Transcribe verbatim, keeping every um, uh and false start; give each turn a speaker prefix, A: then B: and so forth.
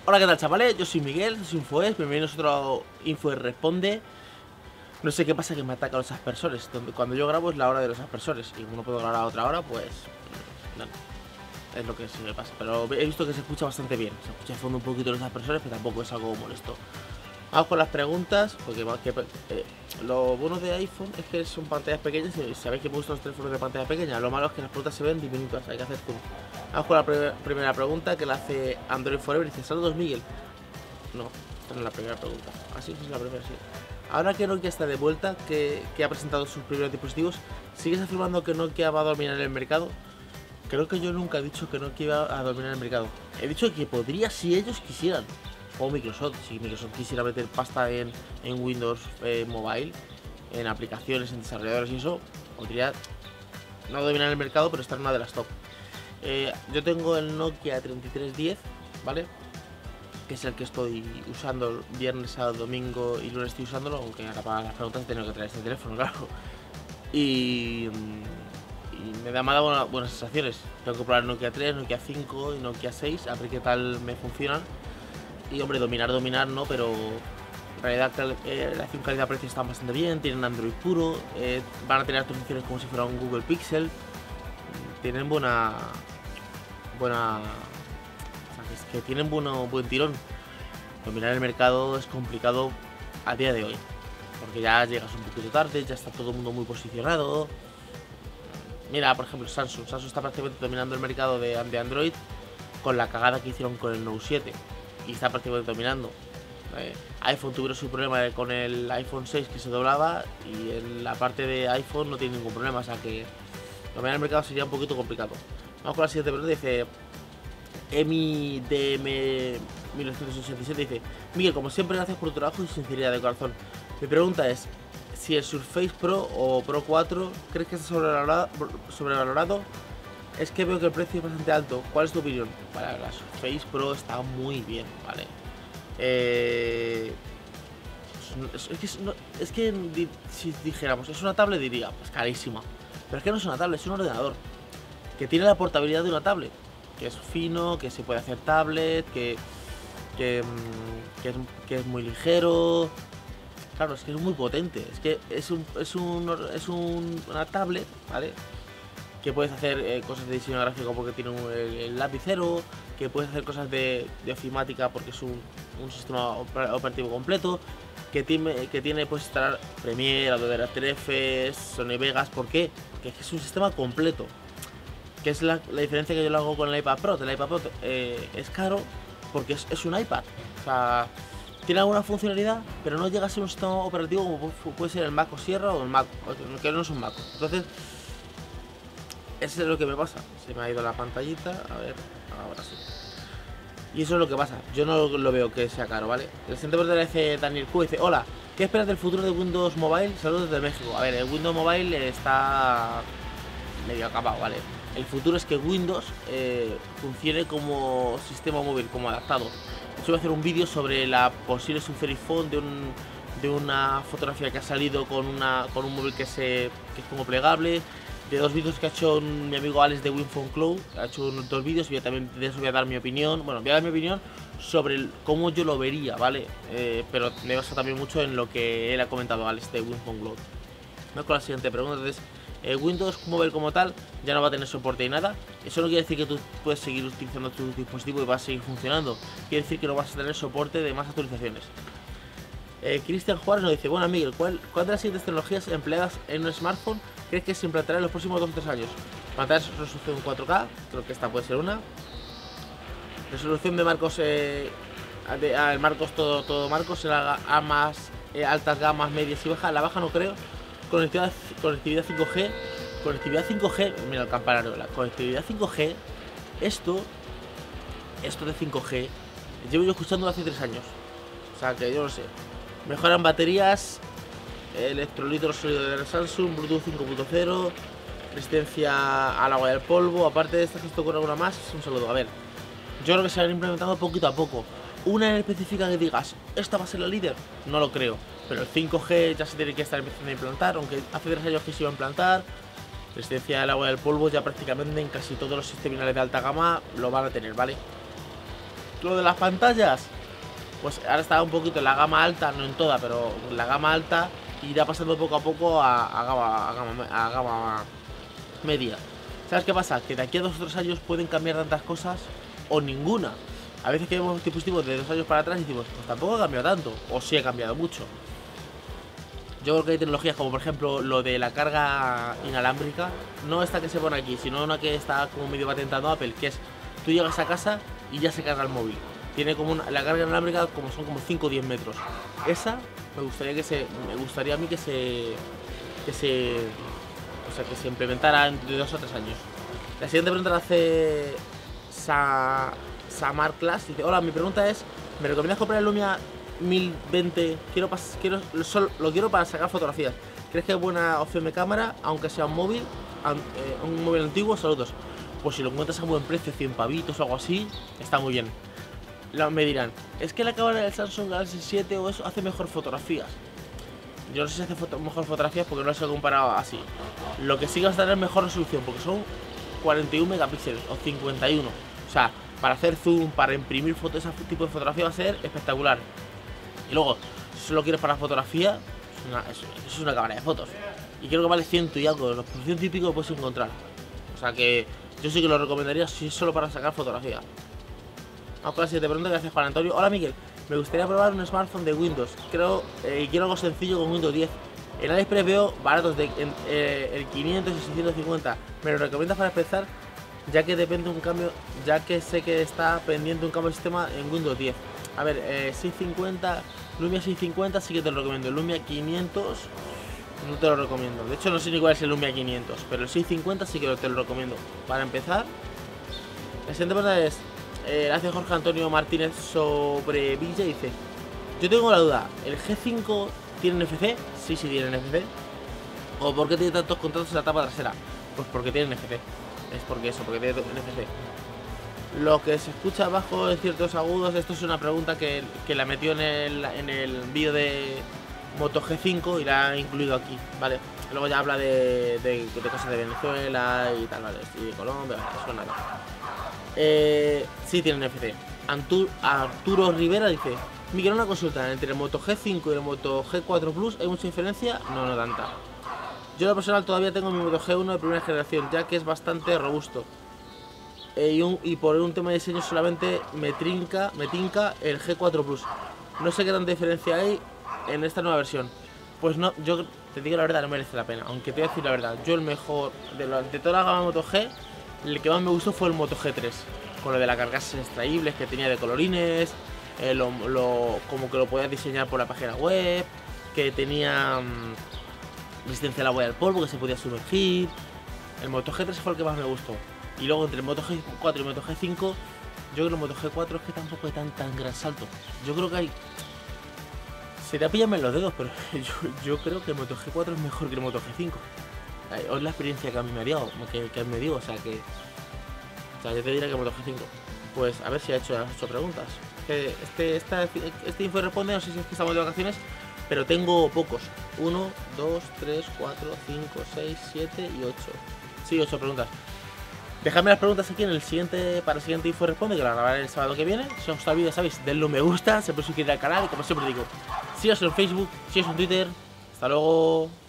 A: Hola, ¿qué tal, chavales? Yo soy Miguel, soy InfoES, bienvenidos a otro InfoES Responde. No sé qué pasa que me atacan los aspersores. Cuando yo grabo es la hora de los aspersores y como no puedo grabar a otra hora, pues... no, es lo que se me pasa. Pero he visto que se escucha bastante bien. Se escucha de fondo un poquito los aspersores, pero tampoco es algo molesto. Vamos con las preguntas, porque que, eh, lo bueno de iPhone es que son pantallas pequeñas y sabéis que me gustan los teléfonos de pantalla pequeña. Lo malo es que las preguntas se ven diminutas, hay que hacer zoom. Vamos con la pre primera pregunta que la hace Android Forever. Dice: saludos, Miguel. No, esta no es la primera pregunta. Así es la primera, sí. Ahora que Nokia está de vuelta, que, que ha presentado sus primeros dispositivos, ¿sigues afirmando que Nokia va a dominar el mercado? Creo que yo nunca he dicho que Nokia iba a dominar el mercado. He dicho que podría si ellos quisieran. O Microsoft, si Microsoft quisiera meter pasta en, en Windows eh, Mobile, en aplicaciones, en desarrolladores y eso, podría no dominar el mercado, pero estar en una de las top. Eh, yo tengo el Nokia treinta y tres diez, ¿vale? Que es el que estoy usando viernes, sábado, domingo y lunes estoy usándolo, aunque ahora para las preguntas he tenido que traer este teléfono, claro. Y, y me da más buena, buenas sensaciones. Tengo que probar Nokia tres, Nokia cinco y Nokia seis, a ver qué tal me funcionan. Y hombre, dominar, dominar no, pero en realidad eh, la relación calidad-precio está bastante bien, tienen Android puro, eh, van a tener otras funciones como si fuera un Google Pixel, tienen buena... buena... o sea, que, es que tienen bueno, buen tirón. Dominar el mercado es complicado a día de hoy, porque ya llegas un poquito tarde, ya está todo el mundo muy posicionado. Mira, por ejemplo, Samsung, Samsung está prácticamente dominando el mercado de, de Android con la cagada que hicieron con el Note siete. Y está prácticamente dominando. Eh, iPhone tuvieron su problema con el iPhone seis que se doblaba y en la parte de iPhone no tiene ningún problema, o sea que dominar el mercado sería un poquito complicado. Vamos con la siguiente pregunta. Dice Emi D M mil novecientos ochenta y siete, dice: Miguel, como siempre, gracias por tu trabajo y sinceridad de corazón. Mi pregunta es si el Surface Pro o Pro cuatro crees que está sobrevalorado, sobrevalorado. Es que veo que el precio es bastante alto. ¿Cuál es tu opinión? Vale, la Surface Pro está muy bien, ¿vale? Eh... Es, es, que, es, no, es que di, si dijéramos, es una tablet, diría, pues carísima. Pero es que no es una tablet, es un ordenador que tiene la portabilidad de una tablet, que es fino, que se puede hacer tablet, que, que, que, es, que es muy ligero. Claro, es que es muy potente. Es que es, un, es, un, es un, una tablet, ¿vale? Que puedes hacer eh, cosas de diseño gráfico porque tiene un, el, el lapicero, que puedes hacer cosas de, de ofimática porque es un, un sistema operativo completo, que tiene, que tiene puedes instalar Premiere, Adobe After Effects, Sony Vegas. ¿Por qué? Porque es un sistema completo, que es la, la diferencia que yo lo hago con el iPad Pro. El iPad Pro eh, es caro porque es, es un iPad, o sea, tiene alguna funcionalidad, pero no llega a ser un sistema operativo como puede ser el Mac o Sierra o el Mac, que no es un Mac. Entonces, eso es lo que me pasa. Se me ha ido la pantallita. A ver, ahora sí. Y eso es lo que pasa. Yo no lo veo que sea caro, ¿vale? El siguiente pregunta le dice Daniel Q. Dice: hola, ¿qué esperas del futuro de Windows Mobile? Saludos desde México. A ver, el Windows Mobile está medio acabado, ¿vale? El futuro es que Windows eh, funcione como sistema móvil, como adaptado. Yo voy a hacer un vídeo sobre la posible Surface Phone de un... de una fotografía que ha salido con una con un móvil que, se, que es como plegable. De dos vídeos que ha hecho mi amigo Alex de WinPhone Cloud, ha hecho dos vídeos y yo también de eso voy a dar mi opinión. Bueno, voy a dar mi opinión sobre el, cómo yo lo vería, ¿vale? Eh, pero me baso también mucho en lo que él ha comentado, Alex de WinPhone Cloud. Vamos con la siguiente pregunta. Entonces, eh, Windows Mobile como tal ya no va a tener soporte y nada. Eso no quiere decir que tú puedes seguir utilizando tu dispositivo y va a seguir funcionando. Quiere decir que no vas a tener soporte de más actualizaciones. Eh, Cristian Juárez nos dice: bueno, Miguel, ¿cuál, ¿cuál de las siguientes tecnologías empleadas en un smartphone crees que se implantará en los próximos dos o tres años? Pantalla de resolución cuatro K, creo que esta puede ser una. Resolución de marcos, eh, de, ah, el marcos todo, todo marcos, en la, a más eh, altas gamas, medias y bajas. La baja no creo. Conectividad, conectividad cinco G. Conectividad cinco G, mira el campanario, la conectividad cinco G. Esto, esto de cinco G, llevo yo escuchándolo hace tres años. O sea que yo no sé. Mejoran baterías, electrolito sólido de Samsung, Bluetooth cinco punto cero, resistencia al agua y al polvo. Aparte de esta, que esto con alguna más, un saludo. A ver, yo creo que se han implementado poquito a poco. Una en específica que digas, esta va a ser la líder, no lo creo. Pero el cinco G ya se tiene que estar empezando a implantar, aunque hace tres años que se iba a implantar. Resistencia al agua y al polvo ya prácticamente en casi todos los sistemas de alta gama lo van a tener, ¿vale? Lo de las pantallas, pues ahora está un poquito en la gama alta, no en toda, pero en la gama alta irá pasando poco a poco a, a, gama, a, gama, a gama media. ¿Sabes qué pasa? Que de aquí a dos o tres años pueden cambiar tantas cosas o ninguna. A veces que vemos dispositivos de dos años para atrás y decimos, pues tampoco ha cambiado tanto, o sí ha cambiado mucho. Yo creo que hay tecnologías como por ejemplo lo de la carga inalámbrica, no esta que se pone aquí, sino una que está como medio patentando Apple, que es tú llegas a casa y ya se carga el móvil. Tiene como una, la carga inalámbrica como son como cinco o diez metros. Esa me gustaría que se, me gustaría a mí que se, que se, o sea, que se implementara entre dos o tres años. La siguiente pregunta la hace Sa, Samar Class. Dice, hola, mi pregunta es, ¿me recomiendas comprar el Lumia mil veinte? Quiero, quiero solo, lo quiero para sacar fotografías. ¿Crees que es buena opción de cámara, aunque sea un móvil, eh, un móvil antiguo? Saludos. Pues si lo encuentras a buen precio, cien pavitos o algo así, está muy bien. Me dirán, es que la cámara del Samsung Galaxy siete o eso hace mejor fotografías. Yo no sé si hace foto, mejor fotografías porque no las he comparado así. Lo que sí que va a tener mejor resolución porque son cuarenta y uno megapíxeles o cincuenta y uno. O sea, para hacer zoom, para imprimir fotos, ese tipo de fotografía va a ser espectacular. Y luego, si solo quieres para fotografía, es una, es, es una cámara de fotos. Y creo que vale ciento y algo, los precios típicos puedes encontrar. O sea que yo sí que lo recomendaría si es solo para sacar fotografía. Vamos con la siguiente pregunta que hace Juan Antonio. Hola Miguel, me gustaría probar un smartphone de Windows. Creo eh, y quiero algo sencillo con Windows diez. En AliExpress veo baratos de en, eh, el quinientos y seiscientos cincuenta. ¿Me lo recomiendas para empezar? Ya que depende un cambio, ya que sé que está pendiente un cambio de sistema en Windows diez. A ver, eh, seiscientos cincuenta, Lumia seiscientos cincuenta sí que te lo recomiendo. El Lumia quinientos no te lo recomiendo. De hecho no sé ni cuál es el Lumia quinientos, pero el seiscientos cincuenta sí que te lo recomiendo. Para empezar, la siguiente pregunta es, eh, hace Jorge Antonio Martínez sobre Villa, dice, yo tengo la duda, ¿el G cinco tiene N F C? Sí, sí tiene N F C. ¿O por qué tiene tantos contratos en la tapa trasera? Pues porque tiene N F C. Es porque eso, porque tiene N F C. Lo que se escucha abajo en ciertos agudos, esto es una pregunta que, que la metió en el, en el vídeo de Moto G cinco y la ha incluido aquí, ¿vale? Luego ya habla de, de, de cosas de Venezuela y tal, ¿vale? Y de Colombia, ¿vale? Eso nada. Eh, sí tiene N F C. Arturo, Arturo Rivera dice, Miguel, una consulta, entre el Moto G cinco y el Moto G cuatro Plus, ¿hay mucha diferencia? No, no tanta. Yo en lo personal todavía tengo mi Moto G uno de primera generación, ya que es bastante robusto. Eh, y, un, y por un tema de diseño solamente me trinca, me tinca el G cuatro Plus. No sé qué tanta diferencia hay en esta nueva versión. Pues no, yo te digo la verdad, no merece la pena. Aunque te voy a decir la verdad, yo el mejor, de, la, de toda la gama Moto G, el que más me gustó fue el Moto G tres. Con lo de las cargas extraíbles que tenía de colorines, eh, lo, lo, como que lo podías diseñar por la página web, que tenía mmm, resistencia al agua y al polvo, que se podía sumergir. El Moto G tres fue el que más me gustó. Y luego entre el Moto G cuatro y el Moto G cinco, yo creo que el Moto G cuatro es que tampoco hay tan, tan gran salto. Yo creo que hay... Sería pillarme en los dedos, pero yo, yo creo que el Moto G cuatro es mejor que el Moto G cinco. Es la experiencia que a mí me ha dado, que, que me digo, o sea que... O sea, yo te diría que el Moto G cinco. Pues a ver si ha hecho, ha hecho preguntas. Este, esta, este info responde, no sé si es que estamos de vacaciones, pero tengo pocos. uno, dos, tres, cuatro, cinco, seis, siete y ocho. Sí, ocho preguntas. Dejadme las preguntas aquí en el siguiente, para el siguiente info responde, que lo grabaré el sábado que viene. Si os gusta el vídeo, sabéis, denle un me gusta, se puede suscribir al canal y como siempre digo, síganos en Facebook, síganos en Twitter. Hasta luego.